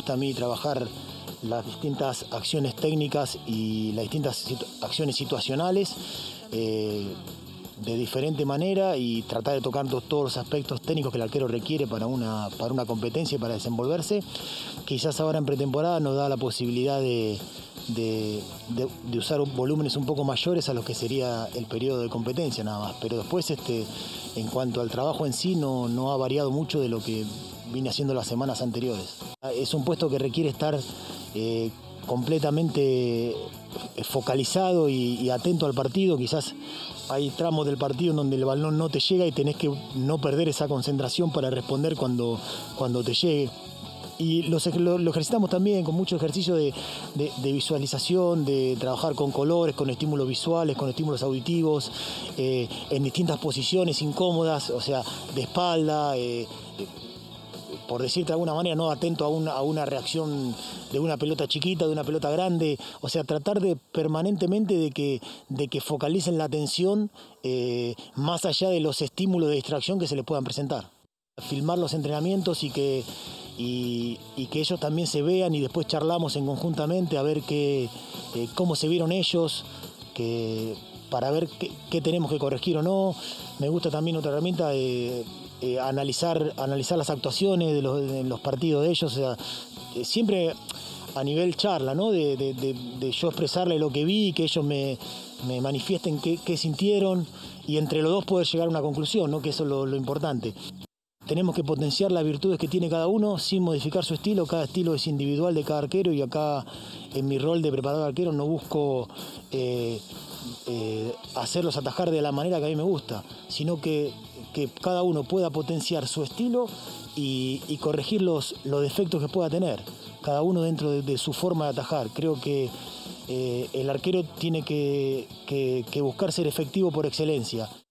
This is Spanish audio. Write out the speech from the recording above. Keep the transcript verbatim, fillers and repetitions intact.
gusta a mí trabajar las distintas acciones técnicas y las distintas situ acciones situacionales eh, de diferente manera y tratar de tocar todos los aspectos técnicos que el arquero requiere para una, para una competencia y para desenvolverse. Quizás ahora en pretemporada nos da la posibilidad de, de, de, de usar volúmenes un poco mayores a los que sería el periodo de competencia nada más, pero después este, en cuanto al trabajo en sí no, no ha variado mucho de lo que vine haciendo las semanas anteriores. Es un puesto que requiere estar eh, completamente focalizado y, y atento al partido. Quizás hay tramos del partido en donde el balón no te llega y tenés que no perder esa concentración para responder cuando, cuando te llegue. Y lo, lo, lo ejercitamos también con mucho ejercicio de, de, de visualización, de trabajar con colores, con estímulos visuales, con estímulos auditivos, eh, en distintas posiciones incómodas, o sea, de espalda, eh, por decirte de alguna manera, no atento a una, a una reacción de una pelota chiquita, de una pelota grande, o sea, tratar de permanentemente de que, de que focalicen la atención eh, más allá de los estímulos de distracción que se les puedan presentar. Filmar los entrenamientos y que, y, y que ellos también se vean y después charlamos en conjuntamente a ver qué, eh, cómo se vieron ellos, que, para ver qué, qué tenemos que corregir o no. Me gusta también otra herramienta de eh, analizar, analizar las actuaciones de los, de los partidos de ellos, o sea, eh, siempre a nivel charla, ¿no? De, de, de, de yo expresarle lo que vi, que ellos me, me manifiesten qué, qué sintieron y entre los dos poder llegar a una conclusión, ¿no? Que eso es lo, lo importante. Tenemos que potenciar las virtudes que tiene cada uno sin modificar su estilo. Cada estilo es individual de cada arquero y acá en mi rol de preparador de arquero no busco eh, eh, hacerlos atajar de la manera que a mí me gusta, sino que, que cada uno pueda potenciar su estilo y, y corregir los, los defectos que pueda tener, cada uno dentro de, de su forma de atajar. Creo que eh, el arquero tiene que, que, que buscar ser efectivo por excelencia.